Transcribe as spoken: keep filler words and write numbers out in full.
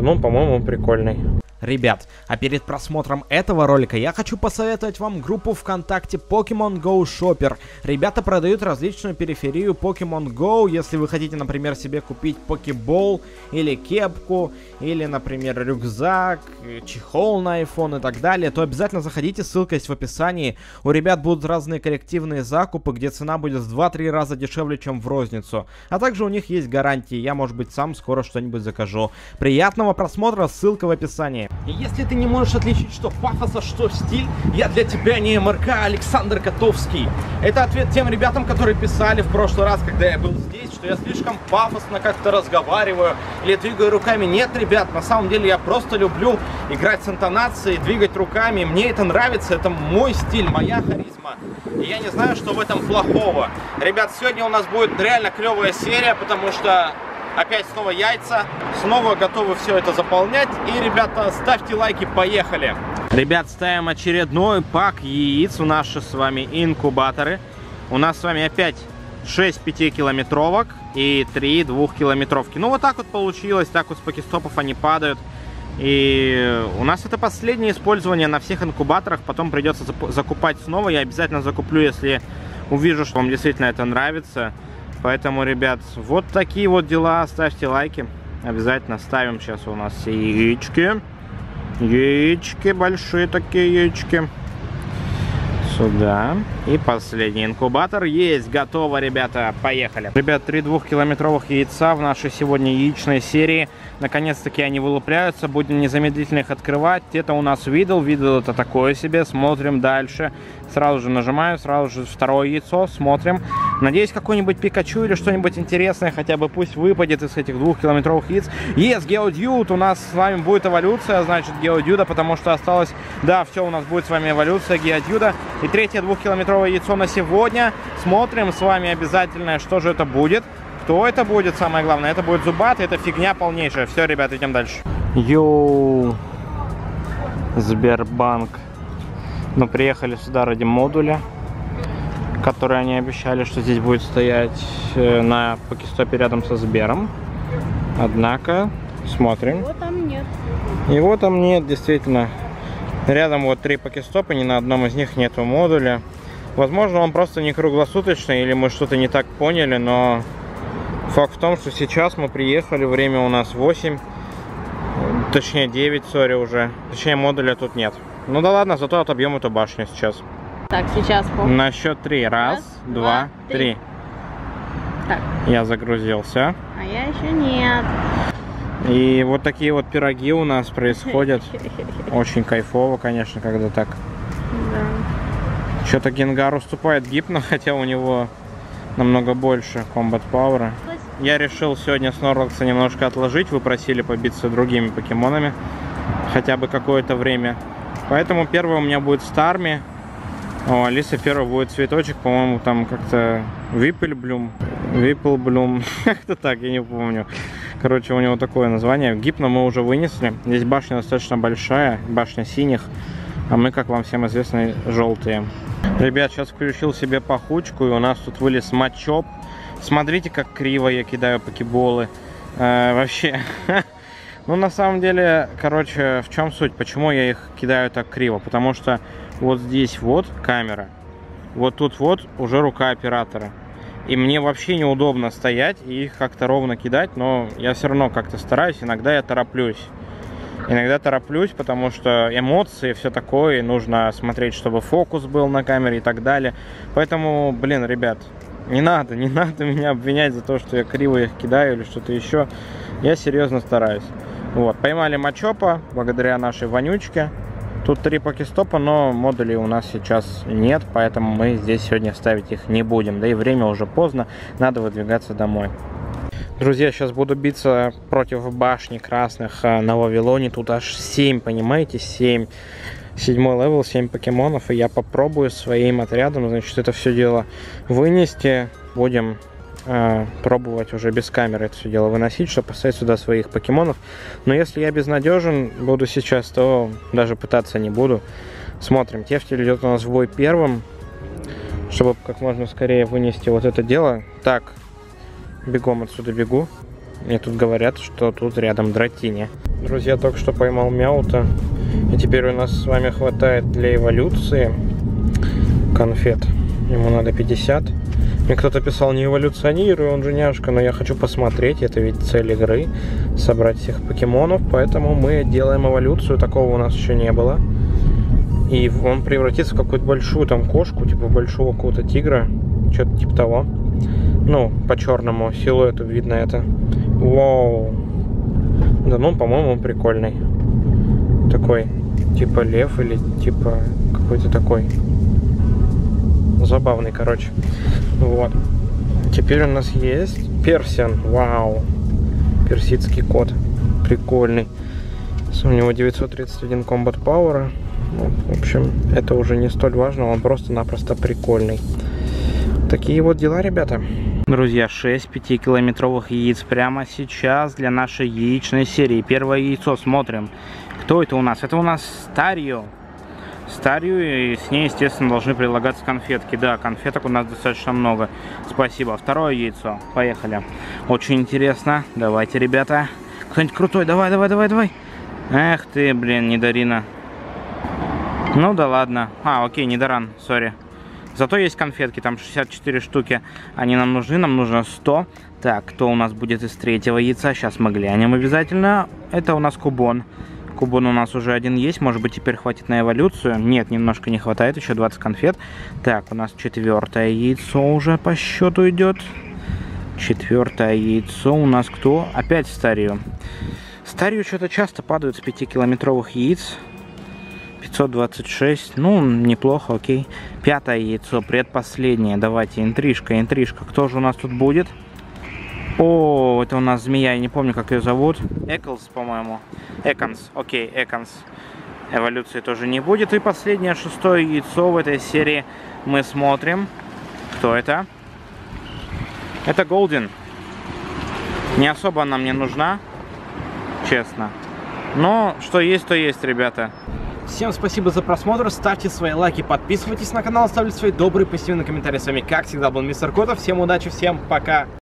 ну, по-моему, прикольный. Ребят, а перед просмотром этого ролика я хочу посоветовать вам группу ВКонтакте Pokemon Go Shopper. Ребята продают различную периферию Pokemon Go. Если вы хотите, например, себе купить покебол или кепку, или, например, рюкзак, чехол на iPhone и так далее, то обязательно заходите, ссылка есть в описании. У ребят будут разные коллективные закупы, где цена будет в два-три раза дешевле, чем в розницу. А также у них есть гарантии, я, может быть, сам скоро что-нибудь закажу. Приятного просмотра, ссылка в описании. И если ты не можешь отличить, что пафос, а что стиль, я для тебя не МРК, Александр Котовский. Это ответ тем ребятам, которые писали в прошлый раз, когда я был здесь, что я слишком пафосно как-то разговариваю или двигаю руками. Нет, ребят, на самом деле я просто люблю играть с интонацией, двигать руками. Мне это нравится, это мой стиль, моя харизма. И я не знаю, что в этом плохого. Ребят, сегодня у нас будет реально клевая серия, потому что... Опять снова яйца, снова готовы все это заполнять. И, ребята, ставьте лайки, поехали. Ребят, ставим очередной пак яиц в наши с вами инкубаторы. У нас с вами опять шесть пятикилометровок и три двухкилометровки. Ну, вот так вот получилось, так вот с покестопов они падают. И у нас это последнее использование на всех инкубаторах. Потом придется закупать снова. Я обязательно закуплю, если увижу, что вам действительно это нравится. Поэтому, ребят, вот такие вот дела. Ставьте лайки. Обязательно ставим. Сейчас у нас все яички. Яички, большие такие яички. Сюда. И последний инкубатор есть. Готово, ребята. Поехали. Ребят, три двухкилометровых яйца в нашей сегодня яичной серии. Наконец-таки они вылупляются. Будем незамедлительно их открывать. Это у нас видел. Видел это такое себе. Смотрим дальше. Сразу же нажимаю. Сразу же второе яйцо. Смотрим. Надеюсь, какой-нибудь Пикачу или что-нибудь интересное хотя бы пусть выпадет из этих двухкилометровых яиц. Есть Геодьюд. У нас с вами будет эволюция, значит, Геодьюда, потому что осталось... Да, все, у нас будет с вами эволюция Геодьюда. И третье двухкилометровое яйцо на сегодня. Смотрим с вами обязательно, что же это будет. Кто это будет, самое главное. Это будет Зубатый, это фигня полнейшая. Все, ребят, идем дальше. Йоу, Сбербанк. Мы приехали сюда ради модуля, который они обещали, что здесь будет стоять на покестопе рядом со Сбером. Однако, смотрим. Его там нет. Его там нет, действительно. Рядом вот три покестопа, ни на одном из них нету модуля. Возможно, он просто не круглосуточный, или мы что-то не так поняли, но факт в том, что сейчас мы приехали, время у нас восемь, точнее девять, сори уже. Точнее, модуля тут нет. Ну да ладно, зато отобьем эту башню сейчас. Так, сейчас по... На счет три. Раз, Раз два, два, три. три. Так. Я загрузился. А я еще нет. И вот такие вот пироги у нас происходят. Очень кайфово, конечно, когда так. Да. Что-то Генгар уступает Гипно, хотя у него намного больше комбат пауэра. Я решил сегодня Снорлагса немножко отложить. Вы просили побиться другими покемонами хотя бы какое-то время. Поэтому первый у меня будет Старми. О, Алиса первый будет Цветочек, по-моему, там как-то Випельблюм, Випельблюм, как-то так, я не помню. Короче, у него такое название. Гипно мы уже вынесли. Здесь башня достаточно большая, башня синих, а мы, как вам всем известно, желтые. Ребят, сейчас включил себе пахучку, и у нас тут вылез Мачоп. Смотрите, как криво я кидаю покеболы. Э, вообще... Ну, на самом деле, короче, в чем суть? Почему я их кидаю так криво? Потому что вот здесь вот камера, вот тут вот уже рука оператора. И мне вообще неудобно стоять и их как-то ровно кидать, но я все равно как-то стараюсь, иногда я тороплюсь. Иногда тороплюсь, потому что эмоции, все такое, и нужно смотреть, чтобы фокус был на камере и так далее. Поэтому, блин, ребят, не надо, не надо меня обвинять за то, что я криво их кидаю или что-то еще. Я серьезно стараюсь. Вот, поймали Мачопа благодаря нашей вонючке. Тут три покестопа, но модулей у нас сейчас нет, поэтому мы здесь сегодня ставить их не будем. Да и время уже поздно, надо выдвигаться домой. Друзья, сейчас буду биться против башни красных на Вавилоне. Тут аж семь, понимаете, семь. Седьмой левел, семь покемонов, и я попробую своим отрядом, значит, это все дело вынести. Будем э, пробовать уже без камеры это все дело выносить, чтобы поставить сюда своих покемонов. Но если я безнадежен буду сейчас, то даже пытаться не буду. Смотрим, Тефтель идет у нас в бой первым, чтобы как можно скорее вынести вот это дело. Так, бегом отсюда бегу. Мне тут говорят, что тут рядом Дратини. Друзья, только что поймал мяута. И теперь у нас с вами хватает для эволюции конфет. Ему надо пятьдесят. Мне кто-то писал, не эволюционируй, он же няшка. Но я хочу посмотреть, это ведь цель игры. Собрать всех покемонов. Поэтому мы делаем эволюцию. Такого у нас еще не было. И он превратится в какую-то большую там кошку. Типа большого какого-то тигра. Что-то типа того. Ну, по черному силуэту видно это. Вау. Да, ну, по-моему, он прикольный. Такой, типа лев или типа какой-то такой. Забавный, короче. Вот. Теперь у нас есть Персиан. Вау. Персидский кот. Прикольный. У него девятьсот тридцать один комбат пауэра. Ну, в общем, это уже не столь важно. Он просто-напросто прикольный. Такие вот дела, ребята. Друзья, шесть пятикилометровых яиц прямо сейчас для нашей яичной серии. Первое яйцо смотрим. Кто это у нас? Это у нас Старью. Старью, и с ней, естественно, должны прилагаться конфетки. Да, конфеток у нас достаточно много. Спасибо. Второе яйцо. Поехали. Очень интересно. Давайте, ребята. Кто-нибудь крутой. Давай, давай, давай, давай. Эх ты, блин, Нидарина. Ну да ладно. А, окей, Нидаран, сори. Зато есть конфетки, там шестьдесят четыре штуки. Они нам нужны, нам нужно сто. Так, кто у нас будет из третьего яйца? Сейчас мы глянем обязательно. Это у нас Кубон. Кубон у нас уже один есть. Может быть, теперь хватит на эволюцию? Нет, немножко не хватает. Еще двадцать конфет. Так, у нас четвертое яйцо уже по счету идет. Четвертое яйцо у нас кто? Опять Старью. Старью что-то часто падают с пятикилометровых яиц. пятьсот двадцать шесть. Ну, неплохо, окей. Пятое яйцо, предпоследнее. Давайте, интрижка, интрижка. Кто же у нас тут будет? О, это у нас змея, я не помню, как ее зовут. Эклс, по-моему. Эконс, окей, Эконс. Эволюции тоже не будет. И последнее, шестое яйцо в этой серии мы смотрим. Кто это? Это Голден. Не особо она мне нужна, честно. Но что есть, то есть, ребята. Всем спасибо за просмотр, ставьте свои лайки, подписывайтесь на канал, ставьте свои добрые позитивные комментарии. С вами, как всегда, был Мистер Котов. Всем удачи, всем пока!